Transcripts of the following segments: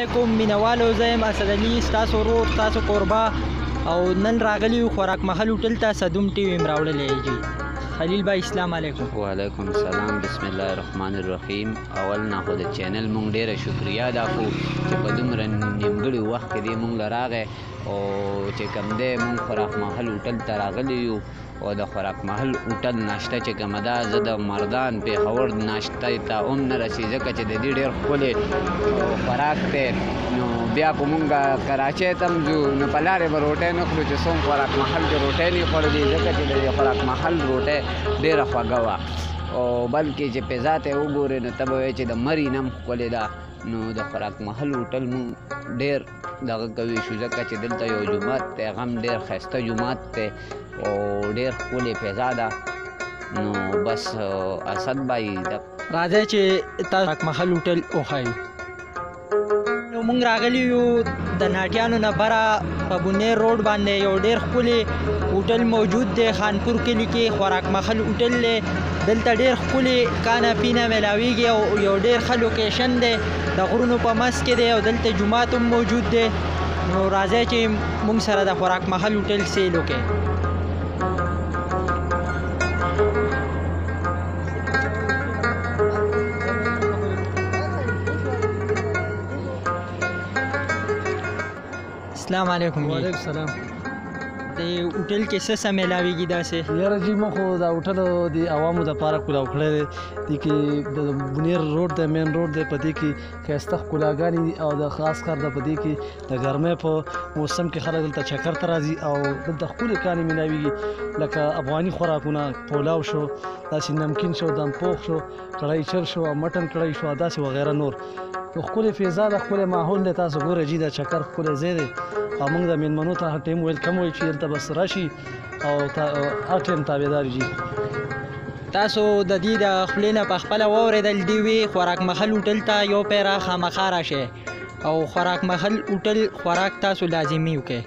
علیکم مینوالو، زه یم اسدعلي ستاسو ورور ستاسو کوربه او نن راغلی یو خوراک محل هوټل ته صدوم ټي وي م راوړلی جي. خلیل بھائی اسلام علیکم. وعلیکم السلام. بسم الله الرحمن الرحیم. اول نه خو د چینل مونږ ډیره شکریا ادا کوو چې په دومره نیمګړي وخت کې دی مونږ له راغی او چې کوم دی مونږ خوراک محل هوټل ته راغلي یو او د خوراک محل هوټل ناشته چې کومه ده زه د مردان پېښور ناشته ته هم نه رسي ځکه چې د دې ډېر ښکلی خوراک دی. نو بیا خو مونږ کراچۍ ته هم ځو نو په لارې به روټۍ نه خورو چې څوم خوراک محل کې روټۍ نه خوړلي ځکه چې د خوراک محل روټۍ ډېره خوږه وه او بلکې چې پیزا ته یې وګورې نو ته به وایې چې د مري نه هم ښکلې ده. نو د خوراک محل هوټل مونږ ډېر دغه کوي شو ځکه چې دلته یو جومات دی هغه هم ډېر ښایسته جومات دی او ډېر ښکلې پیزا ده. نو بس اسد بھائی راځئ چې تاسو خوراک محل هوټل وښایو. نو مونږ راغلي یو د ناټیانو نه بره په بونیر روډ باندې یو ډېر ښکلی هوټل موجود دی. خانپور کلي کې خوراک محل هوټل دی. دلته ډېر ښکلي کانه پینه میلاویږي او یو ډېر ښه لوکیشن دی د غرونو په منځ کې دی او دلته جومات هم موجود دی. نو راځئ چې مونږ سره د خوراک محل هوټل سیل وکړئ. السلام علیکم. وعلیکم السلام. د هوټل کې څه څه میلاویږي داسې؟ یاره جي موږ خو دا هوټل د عوامو دپاره کولاو کړی دی. دې کې د بونیر روډ دی مین روډ دی په دې کې ښایسته ښکلاګانې دي او د خاص کار ده په دې کې د ګرمۍ په موسم کې خلک دلته چکر ته راځي او دلته ښکلې کانې میلاویږي لکه افغاني خوراکونه پولاو شو، داسې نمکین شو، دم پوخ شو، کړی چر شو، مټن کړی شو، داسې وغیره نور. نو ښکلې فضا ده، ښکلی ماحول دی. تاسو ګورئ جي دا چکر ښکلی ځای دی او موږ د میلمنو ته هر ټایم ویلکم وایو چې دلته بس راشي او هر ټایم تابعدار جي. تاسو د دې د خولې نه په خپله واورېدل دې وي خوراک محل هوټل ته یو پیره خامخا راشئ او خوراک محل هوټل خوراک تاسو لازمي وکړئ.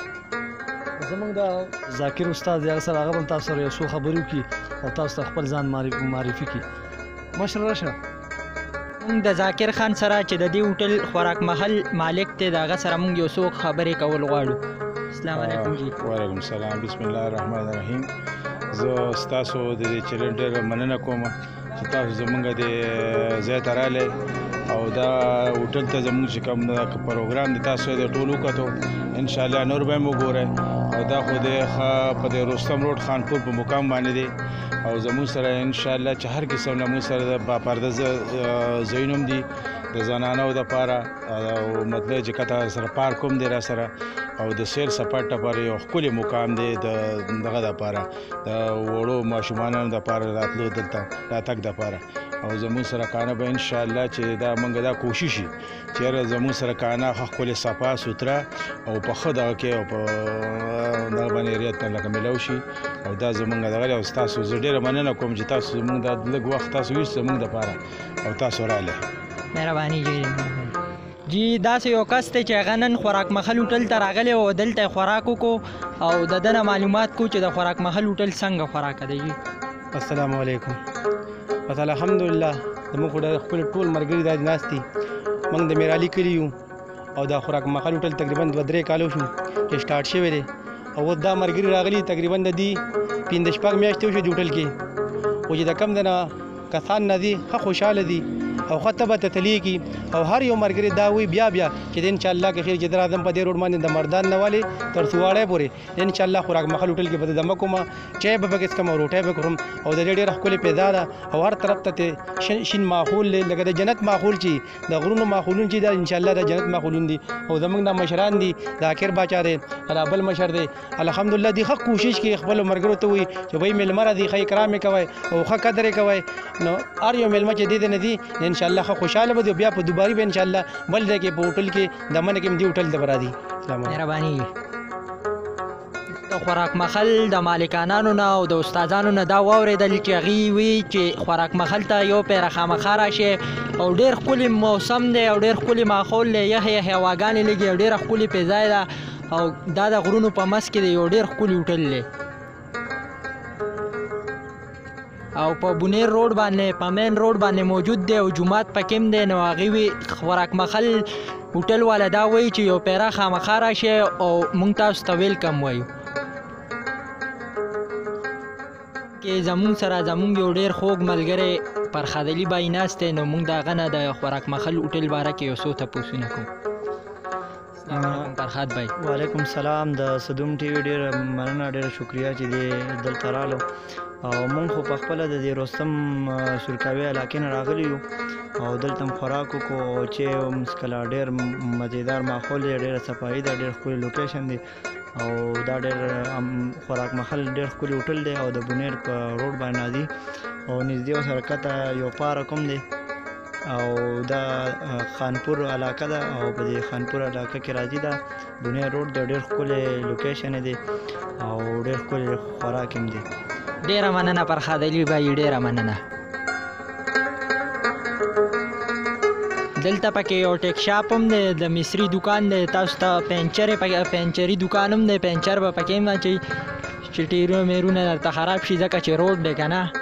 زموږ د ذاکر استاد دی هغه سره هغه به تاسو سره یو څو خبرې وکړي او تاسو ته خپل ځان معرفي کړي. مشر راشه. مونږ د ذاکر خان سره چې د دې هوټل خوراک محل مالک دی د هغه سره مونږ یو څو خبرې کول غواړو. السلام علیکم جی. وعلیکم السلام. بسم الله الرحمن الرحیم. زه ستاسو د دې چینل ډېره مننه کوم چې تاسو زموږ د ځای ته راغلی او دا هوټل ته زموږ چې کوم پروګرام دی تاسو یې د ټول وکتو. انشاءالله نور به هم وګورئ او دا خو د په د رستم روډ خانپور په مقام باندې دی او زموږ سره انشاءالله چې هر قسم نه موږ سره د باپرده ځایونه هم دي د زنانو دپاره او مطلب چې کته سره پارک هم دی را سره او د سیر سپاټ لپاره یو ښکلی مقام دی د دغه دپاره د وړو ماشومانو دپاره راتلو دلته راتګ دپاره او زموږ سره کانه به انشاءالله چې دا موږ دا کوشش وي چې یاره زموږ سره کانه ښه ښکلې صفا سوتره او په ښه دغه کې او په دغه باندې ریت لکه میلاو شي او دا زموږ دغه او ستاسو زه ډېره مننه کوم چې تاسو زموږ دا لږ وخت تاسو ویست زموږ دپاره او تاسو راغلی. مهرباني جی. داسې یو کس دی چې هغه نن خوراک محل هوټل ته راغلی او دلته خوراک وکړو او د ده نه معلومات کو چې د خوراک محل هوټل څنګه خوراک دی جی. السلام علیکم. بس الحمدلله زموږ خو ډېر ښکلي ټول ملګري دا ناست دي. موږ د میرالي کلي یو او دا خوراک محل هوټل تقریبا 2-3 کالو شو چې سټارټ شوی دی او اوس دا ملګري راغلي تقریبا د دې 5-6 میاشتې وشوې د هوټل کې خو چې د کم د نه کسان نه دي ښه خوشحاله دي او ښه طبع ته تلیږي او هر یو ملګري دا وایي بیا چې د انشاءالله که خیر چې زه راځم په دې روډ باندې د مردان نه والې تر سواړی پورې انشاءالله خوراک محل هوټل کې به زه دمه کوم چای به پکې څکم او روټۍ به خورم او د دې ډېره ښکلې پیدا ده او هر طرف ته شین ماحول دی لکه د جنت ماحول چې د غرونو ماحولونه چې دا انشاءالله د جنت ماحولونه دي او زموږ دا مشران دي ذاکر باچا دی دا بل مشر دی الحمدلله دی ښه کوشش کوي خپلو ملګرو ته وایي چې وایي میلمه راځي ښه اکرام یې کوئ او ښه قدر یې کوئ نو هر یو میلمه چې دې نه دي انشاءالله ښه خوشحاله به دي بیا په دوباري به انشاءالله بل ځای کې په هوټل کې د منه کې هم دې هوټل ته به راځي. مهرباني. د خوراک محل د مالکانانو نه او د استادانو نه دا واورېدل چې هغوی وي چې خوراک محل ته یو پیره خامخا راشي او ډېر ښکلي موسم دی او ډېر ښکلي ماحول دی یخې یخې هواګانې لګي او ډېره ښکلې فضا ده او دا د غرونو په منځ کې دی یو ډېر ښکلي هوټل دی او په بونیر روډ باندې په مین روډ باندې موجود دی او جومات پکې هم دی نو هغوی خوراک محل هوټل والا دا وایي چې یو پیره خامخا راشئ او موږ تاسو ته ویلکم وایو کې زمونږ سره زمونږ یو ډېر خوږ ملګری فرخاد علي بای ناست دی نو موږ د هغه نه د خوراک محل هوټل باره کې یو څو تپوسونه کوو. السلام علیکم فرخاد بای. وعلیکم السلام. د صدوم ټي وي ډېره مننه، ډېره شکریه چې دې دلته رالو او مونږ خو پخپله د دې رستم سورکاوي علاقې نه راغلي یو او دلته م خوراک وکړو او چې مسکله ډېر مزیدار ماحول دی، ډېره صفایي ده، ډېر ښکلي لوکیشن دی او دا ډېر خوراک محل ډېر ښکلي هوټل دی او د بونیر په روډ باندې دی او نږدې ورسره کته یو پارک هم دی او دا خانپور علاقه ده او په دې خانپور علاقه کې راځي دا بونیر روډ دی، ډېر ښکلی لوکیشن دی او ډېر ښکلی خوراک هم دی. ډېره مننه فرخاد علي بای، ډېره مننه. دلته پکې یو ټیک شاپ هم دی، د مصري دوکان دی، تاسو ته پینچري دوکان هم دی، پینچر به پکې هم اچوي چې ټیرونه میرونه درته خراب شي ځکه چې روډ دی که نه.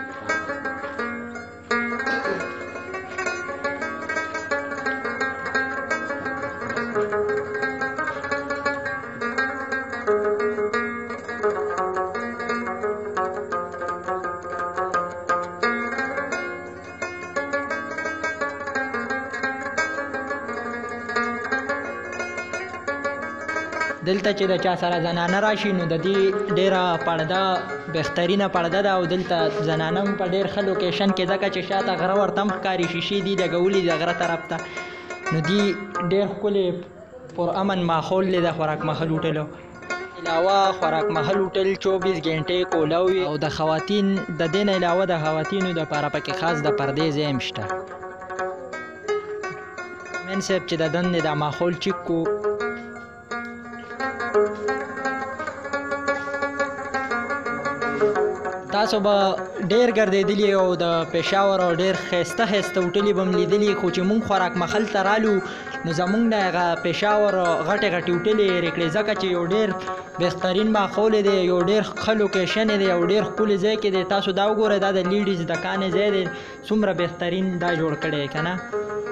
دلته چې د چا سره زنانه راشي نو د دې ډېره پرده بهترینه پرده ده او دلته زنانه هم په ډېر ښه لوکیشن کې ځکه چې شاته غره ورته هم ښکاري، شیشې دي لګولي د غره طرف ته نو دې ډېر ښکلې پرامن ماحول دی د خوراک محل هوټلو. علاوه خوراک محل هوټل 24 غنټې کولاو وي او د خواتین د دې نه علاوه د خواتینو دپاره پکې خاص د پردې ځای هم شته. مین صاحب چې د دندې دا ماحول چیک کو تاسو به ډېر ګرځېدلي او د پېښور او ډېر ښایسته ښایسته هوټلې به م لیدلي خو چې مونږ خوراک محل ته رالو نو زمونږ د هغه پېښور غټې غټې هوټلې هېرې کړې ځکه چې یو ډېر بهترین ماحول دی، یو ډېر ښه لوکیشن دی، یو ډېر ښکلي ځای کې دی. تاسو دا وګورئ دا د لیډیز د کانې ځای دی، څومره بهترین دا جوړ کړی که نه.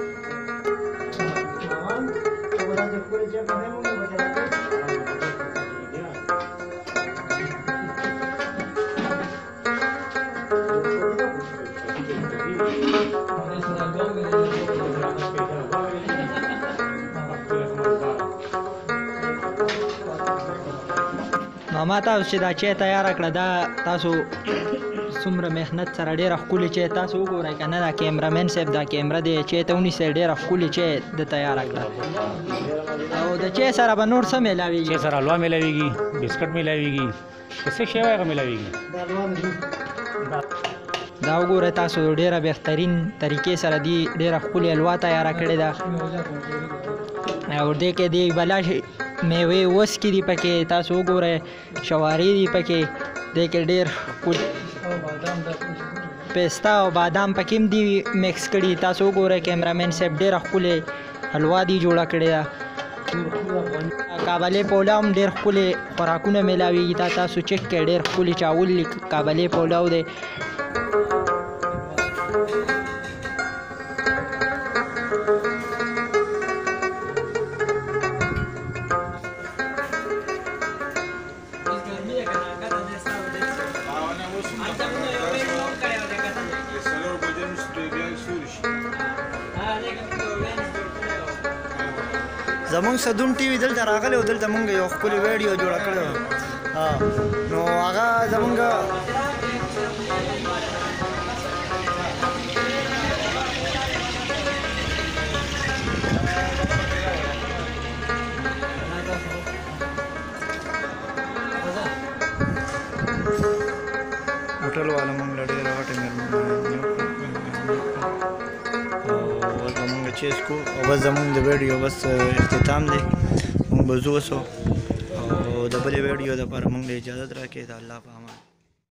ما تاسو چې دا چای تیاره کړه دا تاسو څومره محنت سره ډېره ښکلې چای تاسو وګورئ که نه دا کیمرامین صاحب دا کیمره دی چای ته ونیسئ ډېره ښکلې چای د تیاره کړه او د چای سره به نور څه میلاویږي؟ چای سره حلوا میلاویږي، بسکټ میلاویږي، که څه شی وایي هغه میلاویږي. دا وګورئ تاسو ډېره بهترین طریقې سره دې ډېره ښکلې حلوا تیاره کړې ده او دې کې دې بلا میوې وسکې دي پکې تاسو وګورئ، شوارې دي پکې، دې کې ډېر پستا او بادام پکې هم دي میکس کړي. تاسو وګورئ کیمرامین صاحب ډېره ښکلې حلوا دي جوړه کړې ده. کابلي پولاو هم ډېر ښکلې خوراکونه میلاویږي دا تاسو چک کړئ، ډېر ښکلې چاول کابلي پولاو دی. زمونږ صدوم ټي وي دلته راغلی او دلته مونږ یو ښکلې ویډیو جوړه کړې وه نو هغه زمونږ هوټل والا مونږ له ډېره غټه مېلمانه زمونږ چیز کو او بس زمونږ د ویډیو بس اختتام دی مونږ به ځو او د بلې ویډیو دپاره مونږ له اجازت راکړئ د الله په